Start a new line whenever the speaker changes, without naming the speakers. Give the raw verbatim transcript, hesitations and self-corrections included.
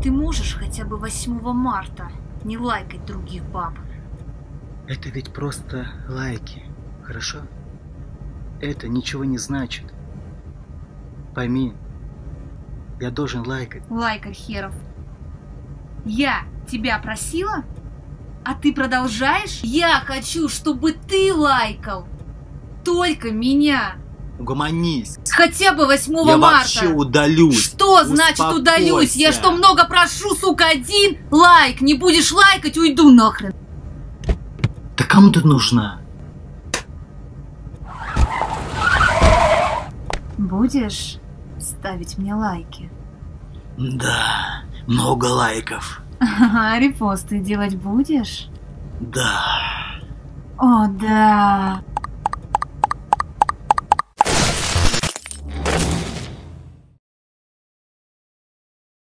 Ты можешь хотя бы восьмого марта не лайкать других баб?
Это ведь просто лайки, хорошо? Это ничего не значит. Пойми, я должен лайкать.
Лайкарь херов. Я тебя просила? А ты продолжаешь? Я хочу, чтобы ты лайкал только меня.
Угомонись.
Хотя бы восьмого
Я
марта.
вообще удалюсь.
Что значит
Успокойся.
удалюсь? Я что, много прошу, сука, один лайк? Не будешь лайкать, уйду нахрен.
Да кому ты нужна?
Будешь ставить мне лайки?
Да, много лайков.
А репосты делать будешь?
Да.
О, да.